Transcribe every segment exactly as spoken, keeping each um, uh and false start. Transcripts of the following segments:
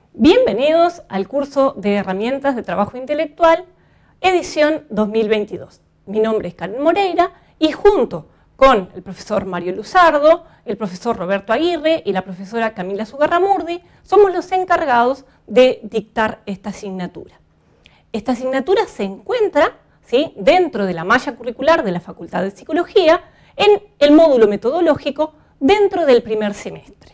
Bienvenidos al curso de Herramientas de Trabajo Intelectual, edición dos mil veintidós. Mi nombre es Karen Moreira y junto con el profesor Mario Luzardo, el profesor Roberto Aguirre y la profesora Camila Zugarramurdi, somos los encargados de dictar esta asignatura. Esta asignatura se encuentra ¿sí? dentro de la malla curricular de la Facultad de Psicología en el módulo metodológico dentro del primer semestre.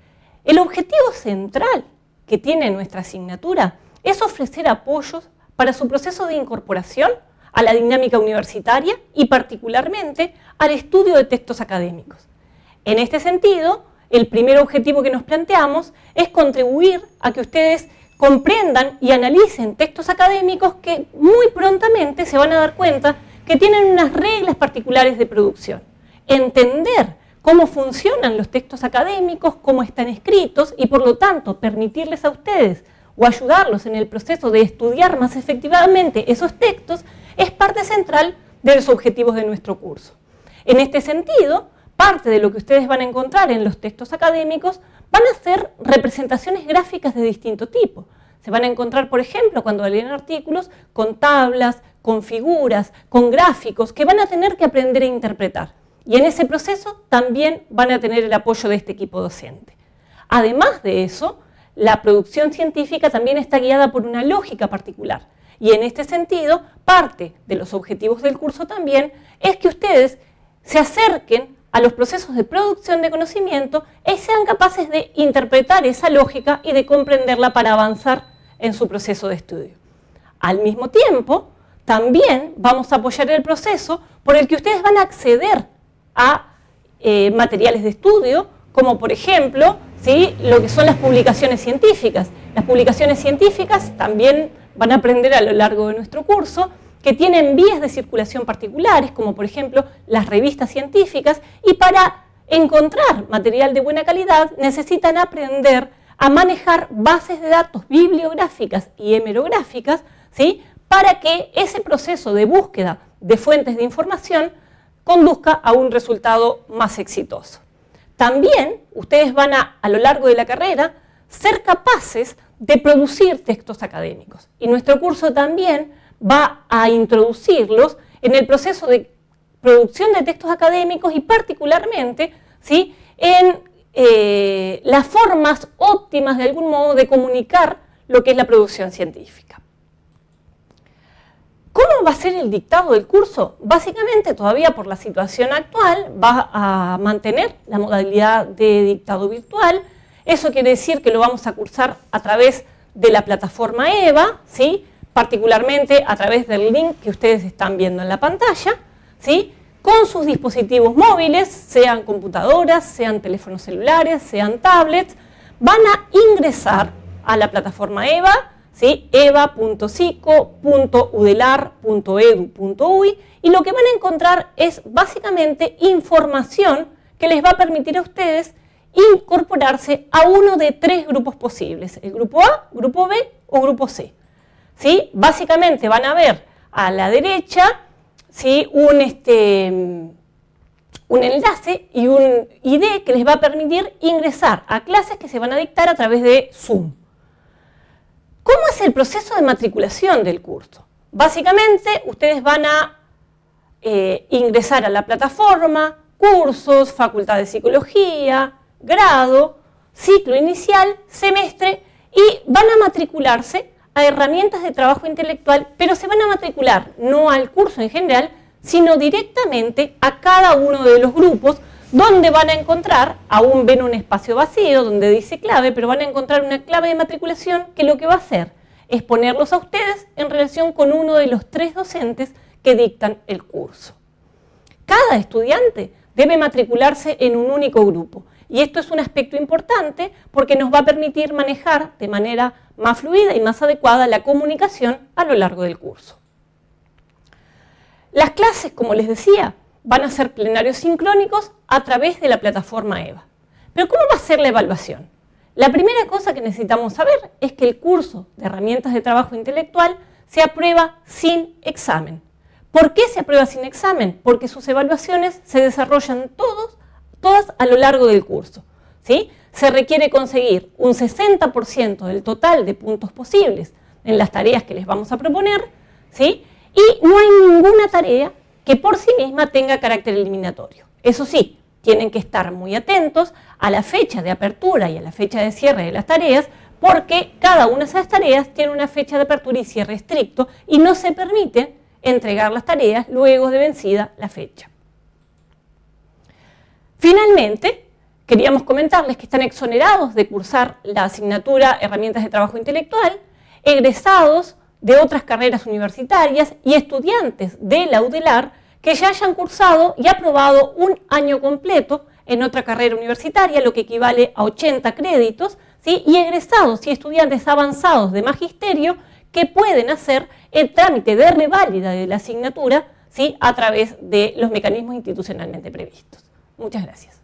El objetivo central que tiene nuestra asignatura es ofrecer apoyos para su proceso de incorporación a la dinámica universitaria y particularmente al estudio de textos académicos. En este sentido, el primer objetivo que nos planteamos es contribuir a que ustedes comprendan y analicen textos académicos que muy prontamente se van a dar cuenta que tienen unas reglas particulares de producción. Entender cómo funcionan los textos académicos, cómo están escritos y por lo tanto permitirles a ustedes o ayudarlos en el proceso de estudiar más efectivamente esos textos es parte central de los objetivos de nuestro curso. En este sentido, parte de lo que ustedes van a encontrar en los textos académicos van a ser representaciones gráficas de distinto tipo. Se van a encontrar, por ejemplo, cuando leen artículos, con tablas, con figuras, con gráficos que van a tener que aprender a interpretar. Y en ese proceso también van a tener el apoyo de este equipo docente. Además de eso, la producción científica también está guiada por una lógica particular. Y en este sentido, parte de los objetivos del curso también es que ustedes se acerquen a los procesos de producción de conocimiento y sean capaces de interpretar esa lógica y de comprenderla para avanzar en su proceso de estudio. Al mismo tiempo, también vamos a apoyar el proceso por el que ustedes van a acceder a eh, materiales de estudio, como por ejemplo, ¿sí? lo que son las publicaciones científicas. Las publicaciones científicas también van a aprender a lo largo de nuestro curso, que tienen vías de circulación particulares, como por ejemplo las revistas científicas, y para encontrar material de buena calidad necesitan aprender a manejar bases de datos bibliográficas y hemerográficas, ¿sí? para que ese proceso de búsqueda de fuentes de información conduzca a un resultado más exitoso. También ustedes van a, a lo largo de la carrera, ser capaces de producir textos académicos. Y nuestro curso también va a introducirlos en el proceso de producción de textos académicos y particularmente ¿sí? en eh, las formas óptimas de algún modo de comunicar lo que es la producción científica. ¿Cómo va a ser el dictado del curso? Básicamente, todavía por la situación actual, va a mantener la modalidad de dictado virtual. Eso quiere decir que lo vamos a cursar a través de la plataforma EVA, ¿sí? particularmente a través del link que ustedes están viendo en la pantalla, ¿sí? con sus dispositivos móviles, sean computadoras, sean teléfonos celulares, sean tablets, van a ingresar a la plataforma EVA, ¿sí? eva punto psico punto udelar punto edu punto uy, y lo que van a encontrar es básicamente información que les va a permitir a ustedes incorporarse a uno de tres grupos posibles, el grupo A, grupo B o grupo C. ¿Sí? Básicamente van a ver a la derecha ¿sí? un, este, un enlace y un I D que les va a permitir ingresar a clases que se van a dictar a través de Zoom. ¿Cómo es el proceso de matriculación del curso? Básicamente, ustedes van a eh, ingresar a la plataforma, cursos, facultad de psicología, grado, ciclo inicial, semestre, y van a matricularse a herramientas de trabajo intelectual, pero se van a matricular no al curso en general, sino directamente a cada uno de los grupos, donde van a encontrar, aún ven un espacio vacío donde dice clave, pero van a encontrar una clave de matriculación que lo que va a hacer es ponerlos a ustedes en relación con uno de los tres docentes que dictan el curso. Cada estudiante debe matricularse en un único grupo y esto es un aspecto importante porque nos va a permitir manejar de manera más fluida y más adecuada la comunicación a lo largo del curso. Las clases, como les decía, van a ser plenarios sincrónicos a través de la plataforma EVA. Pero ¿cómo va a ser la evaluación? La primera cosa que necesitamos saber es que el curso de herramientas de trabajo intelectual se aprueba sin examen. ¿Por qué se aprueba sin examen? Porque sus evaluaciones se desarrollan todos, todas a lo largo del curso, ¿sí? se requiere conseguir un sesenta por ciento del total de puntos posibles en las tareas que les vamos a proponer, ¿sí? Y no hay ninguna tarea que por sí misma tenga carácter eliminatorio. Eso sí, tienen que estar muy atentos a la fecha de apertura y a la fecha de cierre de las tareas, porque cada una de esas tareas tiene una fecha de apertura y cierre estricto y no se permite entregar las tareas luego de vencida la fecha. Finalmente, queríamos comentarles que están exonerados de cursar la asignatura Herramientas de Trabajo Intelectual egresados de otras carreras universitarias y estudiantes de la UDELAR que ya hayan cursado y aprobado un año completo en otra carrera universitaria, lo que equivale a ochenta créditos, ¿sí? Y egresados y estudiantes avanzados de magisterio que pueden hacer el trámite de reválida de la asignatura, ¿sí? A través de los mecanismos institucionalmente previstos. Muchas gracias.